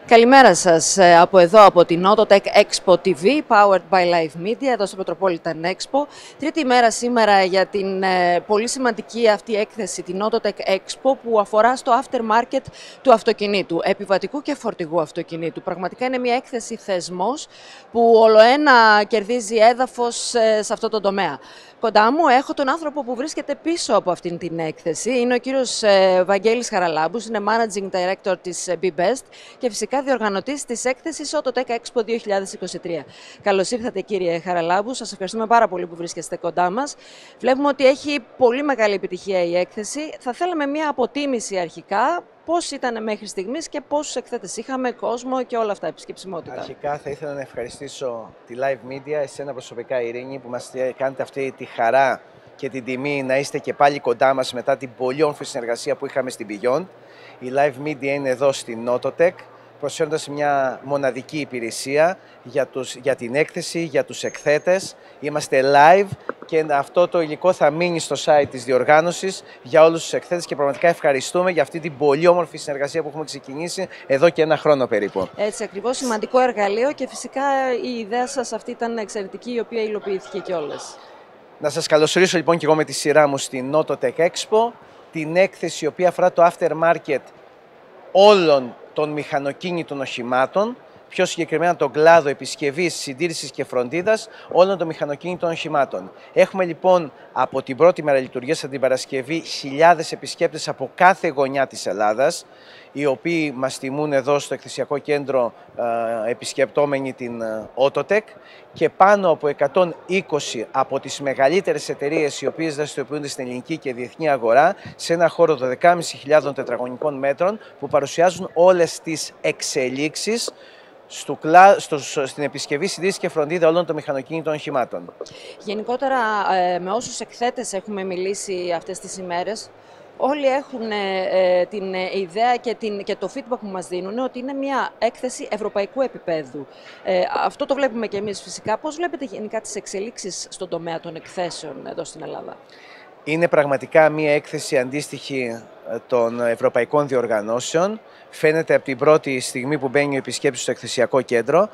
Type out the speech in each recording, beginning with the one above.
Καλημέρα σας από εδώ, από την Autotech Expo TV, powered by Live Media, εδώ στο Metropolitan Expo. Τρίτη ημέρα σήμερα για την πολύ σημαντική αυτή έκθεση, την Autotech Expo, που αφορά στο aftermarket του αυτοκινήτου, επιβατικού και φορτηγού αυτοκινήτου. Πραγματικά είναι μια έκθεση θεσμός που ολοένα κερδίζει έδαφος σε αυτό το τομέα. Κοντά μου έχω τον άνθρωπο που βρίσκεται πίσω από αυτήν την έκθεση. Είναι ο κύριος Βαγγέλης Χαραλάμπους, είναι Managing Director της BeBest και φυσικά διοργανωτής της έκθεσης Autotech Expo 2023. Καλώς ήρθατε, κύριε Χαραλάμπου. Σας ευχαριστούμε πάρα πολύ που βρίσκεστε κοντά μας. Βλέπουμε ότι έχει πολύ μεγάλη επιτυχία η έκθεση. Θα θέλαμε μια αποτίμηση αρχικά. Πώς ήταν μέχρι στιγμής και πόσους εκθέτες είχαμε, κόσμο και όλα αυτά, επισκεψιμότητα. Αρχικά θα ήθελα να ευχαριστήσω τη Live Media, εσένα προσωπικά, Ειρήνη, που μας κάνετε αυτή τη χαρά και την τιμή να είστε και πάλι κοντά μας μετά την πολύ όμορφη συνεργασία που είχαμε στην Beyond. Η Live Media είναι εδώ στην Autotech, προσφέροντας μια μοναδική υπηρεσία για την έκθεση, για τους εκθέτες. Είμαστε live και αυτό το υλικό θα μείνει στο site της διοργάνωσης για όλους τους εκθέτες και πραγματικά ευχαριστούμε για αυτή την πολύ όμορφη συνεργασία που έχουμε ξεκινήσει εδώ και ένα χρόνο περίπου. Έτσι ακριβώς, σημαντικό εργαλείο και φυσικά η ιδέα σας αυτή ήταν εξαιρετική, η οποία υλοποιήθηκε κιόλας. Να σας καλωσορίσω λοιπόν και εγώ με τη σειρά μου στην Autotech Expo, την έκθεση η οποία αφορά το aftermarket όλων των μηχανοκίνητων οχημάτων, πιο συγκεκριμένα τον κλάδο επισκευής, συντήρησης και φροντίδας όλων των μηχανοκίνητων οχημάτων. Έχουμε λοιπόν από την πρώτη μέρα λειτουργίας την Παρασκευή χιλιάδες επισκέπτες από κάθε γωνιά της Ελλάδας, οι οποίοι μας τιμούν εδώ στο εκθεσιακό κέντρο επισκεπτόμενοι την Autotech, και πάνω από 120 από τις μεγαλύτερες εταιρείες οι οποίες δραστηριοποιούνται στην ελληνική και διεθνή αγορά σε ένα χώρο 12.500 τετραγωνικών μέτρων που παρουσιάζουν όλες τις εξελίξεις στην επισκευή, συντήρηση και φροντίδα όλων των μηχανοκίνητων οχημάτων. Γενικότερα, με όσους εκθέτες έχουμε μιλήσει αυτές τις ημέρες, όλοι έχουν την ιδέα και το feedback που μας δίνουν ότι είναι μια έκθεση ευρωπαϊκού επίπεδου. Αυτό το βλέπουμε και εμείς φυσικά. Πώς βλέπετε γενικά τις εξελίξεις στον τομέα των εκθέσεων εδώ στην Ελλάδα? Είναι πραγματικά μια έκθεση αντίστοιχη των ευρωπαϊκών διοργανώσεων. Φαίνεται από την πρώτη στιγμή που μπαίνει ο επισκέπτης στο εκθεσιακό κέντρο.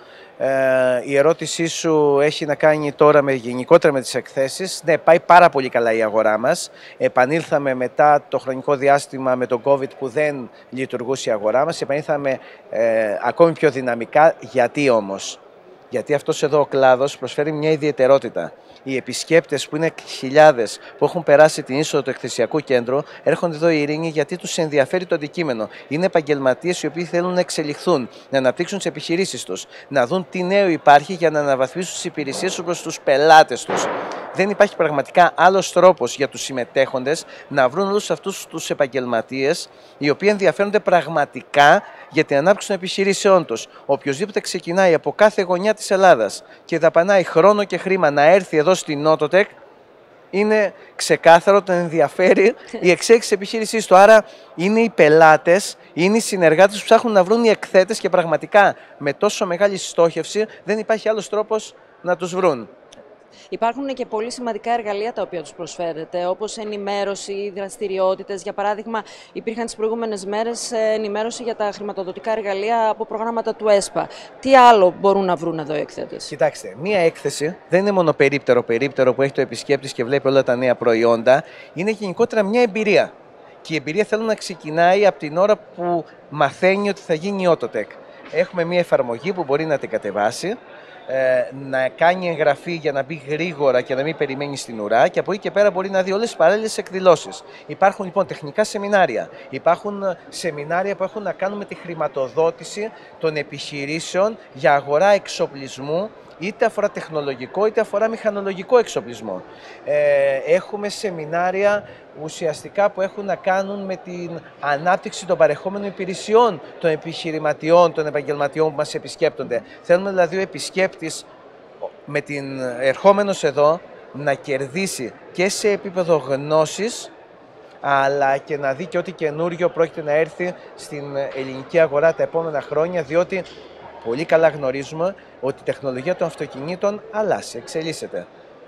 Η ερώτησή σου έχει να κάνει τώρα γενικότερα με τις εκθέσεις. Ναι, πάει πάρα πολύ καλά η αγορά μας. Επανήλθαμε μετά το χρονικό διάστημα με τον COVID που δεν λειτουργούσε η αγορά μας. Επανήλθαμε ακόμη πιο δυναμικά. Γιατί όμως? Γιατί αυτός εδώ ο κλάδος προσφέρει μια ιδιαιτερότητα. Οι επισκέπτες που είναι χιλιάδες που έχουν περάσει την είσοδο του εκθεσιακού κέντρου έρχονται εδώ, η Ειρήνη, γιατί τους ενδιαφέρει το αντικείμενο. Είναι επαγγελματίες οι οποίοι θέλουν να εξελιχθούν, να αναπτύξουν τις επιχειρήσεις τους, να δουν τι νέο υπάρχει για να αναβαθμίσουν τις υπηρεσίες τους προς τους πελάτες τους. Δεν υπάρχει πραγματικά άλλος τρόπος για τους συμμετέχοντες να βρουν όλους αυτούς τους επαγγελματίες οι οποίοι ενδιαφέρονται πραγματικά για την ανάπτυξη των επιχειρήσεών τους. Οποιοςδήποτε ξεκινάει από κάθε γωνιά της Ελλάδας και δαπανάει χρόνο και χρήμα να έρθει εδώ στην Autotech, είναι ξεκάθαρο, τον ενδιαφέρει η εξέλιξη της επιχείρησής του. Άρα είναι οι πελάτες, είναι οι συνεργάτες που ψάχνουν να βρουν οι εκθέτες και πραγματικά με τόσο μεγάλη στόχευση δεν υπάρχει άλλος τρόπος να τους βρουν. Υπάρχουν και πολύ σημαντικά εργαλεία τα οποία τους προσφέρετε, όπως ενημέρωση, δραστηριότητες. Για παράδειγμα, υπήρχαν τις προηγούμενες μέρες ενημέρωση για τα χρηματοδοτικά εργαλεία από προγράμματα του ΕΣΠΑ. Τι άλλο μπορούν να βρουν εδώ οι εκθέτες? Κοιτάξτε, μία έκθεση δεν είναι μόνο περίπτερο που έχει το επισκέπτης και βλέπει όλα τα νέα προϊόντα. Είναι γενικότερα μια εμπειρία. Και η εμπειρία θέλω να ξεκινάει από την ώρα που μαθαίνει ότι θα γίνει η Autotech. Έχουμε μια εφαρμογή που μπορεί να την κατεβάσει, να κάνει εγγραφή για να μπει γρήγορα και να μην περιμένει στην ουρά, και από εκεί και πέρα μπορεί να δει όλες τις παράλληλες εκδηλώσεις. Υπάρχουν λοιπόν τεχνικά σεμινάρια, υπάρχουν σεμινάρια που έχουν να κάνουν με τη χρηματοδότηση των επιχειρήσεων για αγορά εξοπλισμού, είτε αφορά τεχνολογικό είτε αφορά μηχανολογικό εξοπλισμό. Έχουμε σεμινάρια ουσιαστικά που έχουν να κάνουν με την ανάπτυξη των παρεχόμενων υπηρεσιών των επιχειρηματιών, των επαγγελματιών που μας επισκέπτονται. Θέλουμε δηλαδή ο επισκέπτης με την ερχόμενος εδώ να κερδίσει και σε επίπεδο γνώσης, αλλά και να δει και ό,τι καινούριο πρόκειται να έρθει στην ελληνική αγορά τα επόμενα χρόνια, διότι πολύ καλά γνωρίζουμε ότι η τεχνολογία των αυτοκινήτων αλλάζει, εξελίσσεται.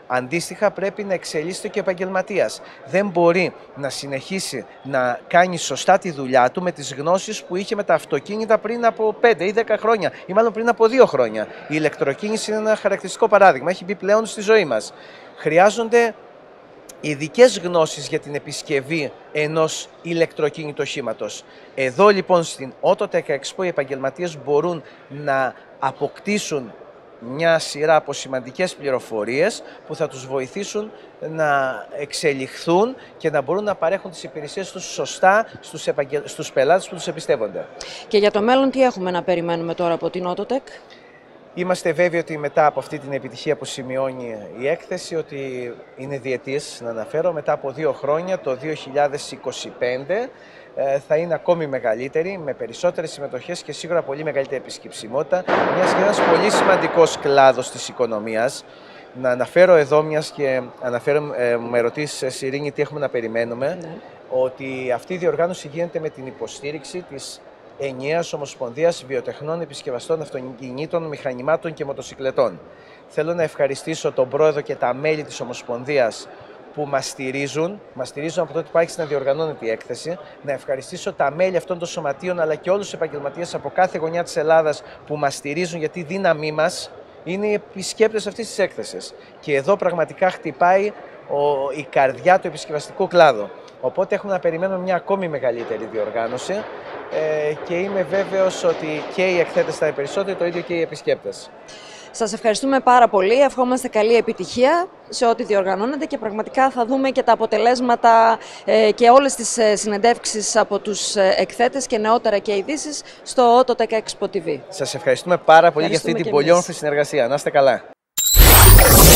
αντίστοιχα πρέπει να εξελίσσεται και ο επαγγελματίας. Δεν μπορεί να συνεχίσει να κάνει σωστά τη δουλειά του με τις γνώσεις που είχε με τα αυτοκίνητα πριν από 5 ή 10 χρόνια ή μάλλον πριν από 2 χρόνια. Η ηλεκτροκίνηση είναι ένα χαρακτηριστικό παράδειγμα, έχει μπει πλέον στη ζωή μας. Χρειάζονται ειδικές γνώσεις για την επισκευή ενός ηλεκτροκίνητου οχήματος. Εδώ λοιπόν στην Autotech Expo οι επαγγελματίες μπορούν να αποκτήσουν μια σειρά από σημαντικές πληροφορίες που θα τους βοηθήσουν να εξελιχθούν και να μπορούν να παρέχουν τις υπηρεσίες τους σωστά στους πελάτες που τους εμπιστεύονται. Και για το μέλλον τι έχουμε να περιμένουμε τώρα από την Autotech? Είμαστε βέβαιοι ότι μετά από αυτή την επιτυχία που σημειώνει η έκθεση, ότι είναι διετής, να αναφέρω, μετά από 2 χρόνια, το 2025, θα είναι ακόμη μεγαλύτερη, με περισσότερες συμμετοχές και σίγουρα πολύ μεγαλύτερη επισκεψιμότητα, μιας και ένας πολύ σημαντικός κλάδος της οικονομίας. Να αναφέρω εδώ, μιας και με ρωτήσεις, Ειρήνη, τι έχουμε να περιμένουμε, ότι αυτή η διοργάνωση γίνεται με την υποστήριξη της Ενιαίας Ομοσπονδίας Βιοτεχνών Επισκευαστών Αυτοκινήτων, Μηχανημάτων και Μοτοσυκλετών. Θέλω να ευχαριστήσω τον πρόεδρο και τα μέλη της Ομοσπονδίας που μας στηρίζουν από τότε που άρχισε να διοργανώνεται η έκθεση. Να ευχαριστήσω τα μέλη αυτών των σωματείων αλλά και όλους τους επαγγελματίες από κάθε γωνιά της Ελλάδας που μας στηρίζουν, γιατί η δύναμή μας είναι οι επισκέπτες αυτής της έκθεσης. Και εδώ πραγματικά χτυπάει η καρδιά του επισκευαστικού κλάδου. Οπότε έχουμε να περιμένουμε μια ακόμη μεγαλύτερη διοργάνωση και είμαι βέβαιος ότι και οι εκθέτες θα είναι περισσότεροι, το ίδιο και οι επισκέπτες. Σας ευχαριστούμε πάρα πολύ. Ευχόμαστε καλή επιτυχία σε ό,τι διοργανώνετε και πραγματικά θα δούμε και τα αποτελέσματα και όλες τις συνεντεύξεις από τους εκθέτες και νεότερα και ειδήσεις στο Autotech Expo TV. Σας ευχαριστούμε πάρα πολύ για αυτή την πολύ όμορφη συνεργασία. Να είστε καλά.